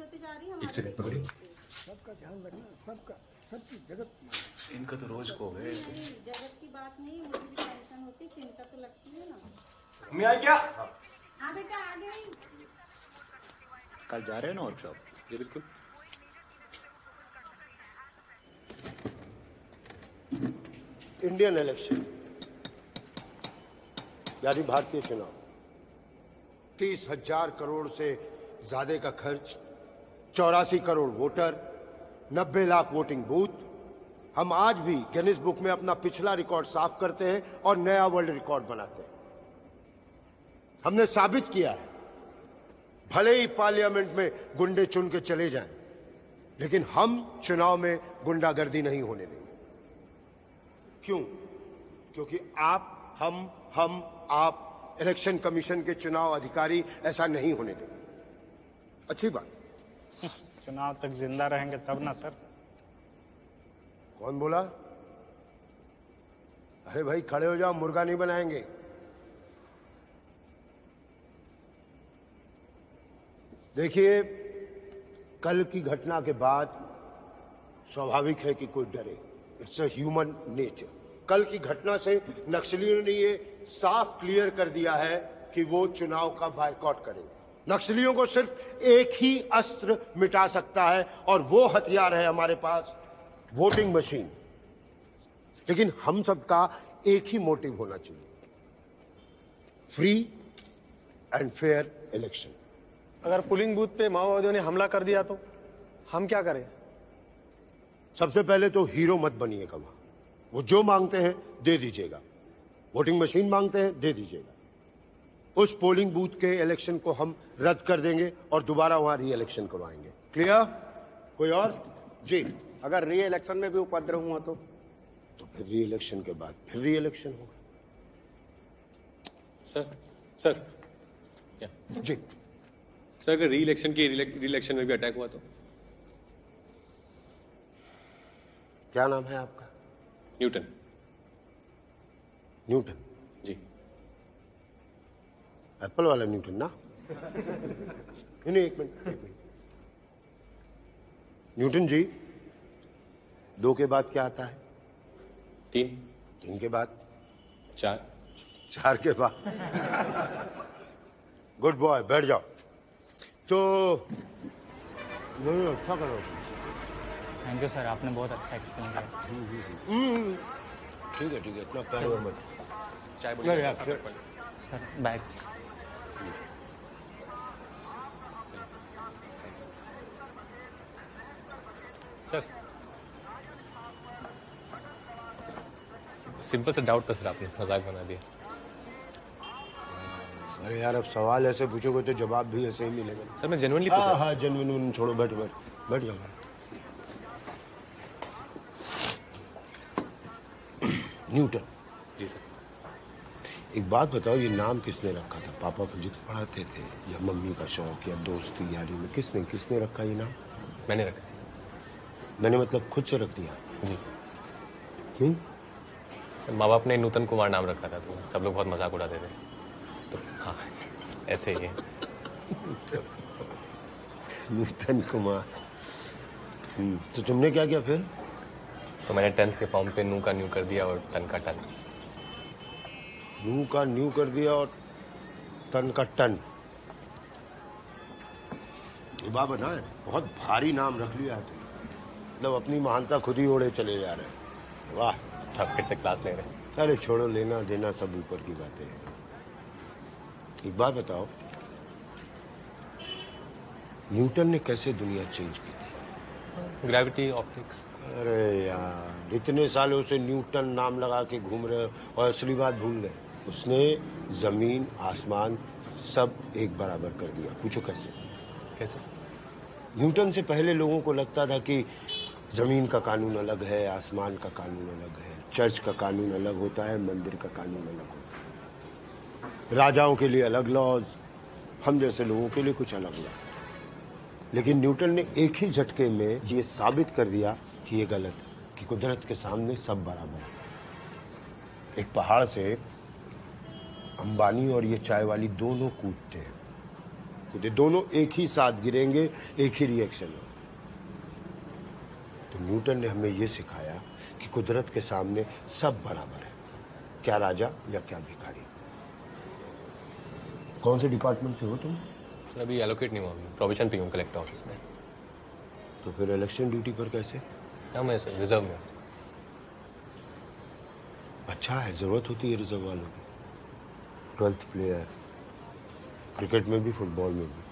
होती जा रही है। एक सेकंड पकड़िए। सबका ध्यान रखना, सबकी जगत की। इनका तो रोज को गए। जगत की बात नहीं, मुझे भी टेंशन होती, चिंता तो लगती है ना। मम्मी आई क्या? हाँ बेटा आ गई। कल जा रहे हैं ना वर्कशॉप? जी बिल्कुल। इंडियन इलेक्शन यानी भारतीय चुनाव, 30,000 करोड़ से ज्यादा का खर्च, 84 crore voter, 90 lakh voting booth. हम आज भी गिनीज बुक में अपना पिछला रिकॉर्ड साफ करते हैं और नया वर्ल्ड रिकॉर्ड बनाते हैं। हमने साबित किया है, भले ही पार्लियामेंट में गुंडे चुन के चले जाएं, लेकिन हम चुनाव में गुंडागर्दी नहीं होने देंगे। क्यों? क्योंकि आप इलेक्शन कमीशन के चुनाव अधिकारी ऐसा नहीं होने देंगे। अच्छी बात। चुनाव तक जिंदा रहेंगे तब ना सर। कौन बोला? अरे भाई खड़े हो जाओ, मुर्गा नहीं बनाएंगे। देखिए, कल की घटना के बाद स्वाभाविक है कि कोई डरे। It's a human nature. कल की घटना से नक्सलियों ने ये साफ क्लियर कर दिया है कि वो चुनाव का बायकॉट करेंगे। नक्सलियों को सिर्फ एक ही अस्त्र मिटा सकता है और वो हथियार है हमारे पास, वोटिंग मशीन। लेकिन हम सबका एक ही मोटिव होना चाहिए, फ्री एंड फेयर इलेक्शन। अगर पोलिंग बूथ पे माओवादियों ने हमला कर दिया तो हम क्या करें? सबसे पहले तो हीरो मत बनिएगा। वहां वो जो मांगते हैं दे दीजिएगा। वोटिंग मशीन मांगते हैं, दे दीजिएगा। उस पोलिंग बूथ के इलेक्शन को हम रद्द कर देंगे और दोबारा वहां री इलेक्शन करवाएंगे। क्लियर? कोई और? जी। अगर री इलेक्शन में भी उपद्रव हुआ तो फिर री इलेक्शन के बाद फिर री इलेक्शन होगा। सर जी सर, अगर री इलेक्शन में भी अटैक हुआ तो? क्या नाम है आपका? न्यूटन। न्यूटन जी। एप्पल वाला न्यूटन ना? नहीं, एक मिनट। न्यूटन जी, 2 के बाद क्या आता है? 3। 3 के बाद 4। 4 के बाद गुड बॉय, बैठ जाओ। तो अच्छा करो। थैंक यू सर, आपने बहुत अच्छा एक्सप्लेन किया। ठीक है, इतना पैर मत। चाय नहीं यार, फिर सर बैग। सर सिंपल सा डाउट था सर, आपने मजाक बना दिया। अरे यार, अब सवाल ऐसे पूछोगे तो जवाब भी ऐसे ही मिलेगा। सर मैं जेन्युइनली पूछा। हाँ, जेन्युइन छोड़ो, बैठ जाओ। Newton ji sir. एक बात बताओ, ये नाम किसने रखा था? पापा फिजिक्स पढ़ाते थे या मम्मी का शौक या दोस्ती यारी में? किसने रखा ये नाम? मैंने रखा। मैंने मतलब खुद से रख दिया? जी। क्यों? सर माँ बाप ने नूतन कुमार नाम रखा था तो सब लोग बहुत मजाक उड़ाते थे, तो हाँ ऐसे ही है। नूतन कुमार। तो तुमने क्या किया फिर? तो मैंने 10th के फॉर्म पे नू का न्यू कर दिया और टन का टन। नू का न्यू कर दिया और टन का टन। ये बात बता, बहुत भारी नाम रख लिया है तुम। मतलब अपनी महानता खुद ही ओढ़े चले जा रहे हैं। वाह। आप फिर से क्लास ले रहे हैं? अरे छोड़ो, लेना देना सब ऊपर की बातें हैं। एक बात बताओ, न्यूटन ने कैसे दुनिया चेंज की थी? Gravity, optics. अरे यार, इतने सालों से न्यूटन नाम लगा के घूम रहे हो और असली बात भूल गए। उसने जमीन आसमान सब एक बराबर कर दिया। पूछो कैसे? न्यूटन से पहले लोगों को लगता था कि जमीन का कानून अलग है, आसमान का कानून अलग है, चर्च का कानून अलग होता है, मंदिर का कानून अलग होता है, राजाओं के लिए अलग लॉज, हम जैसे लोगों के लिए कुछ अलग लॉ। लेकिन न्यूटन ने एक ही झटके में ये साबित कर दिया कि ये गलत है, कि कुदरत के सामने सब बराबर है। एक पहाड़ से अंबानी और ये चाय वाली दोनों कूदते हैं, कूदे, दोनों एक ही साथ गिरेंगे, एक ही रिएक्शन हो। तो न्यूटन ने हमें यह सिखाया कि कुदरत के सामने सब बराबर है, क्या राजा या क्या भिखारी। कौन से डिपार्टमेंट से हो तुम? सर अभी एलोकेट नहीं हुआ, अभी प्रोविजन पे हूँ कलेक्टर ऑफिस में। तो फिर इलेक्शन ड्यूटी पर कैसे? हाँ मैं सर रिजर्व में। अच्छा है, जरूरत होती है रिजर्व वालों की। 12th प्लेयर, क्रिकेट में भी फुटबॉल में भी।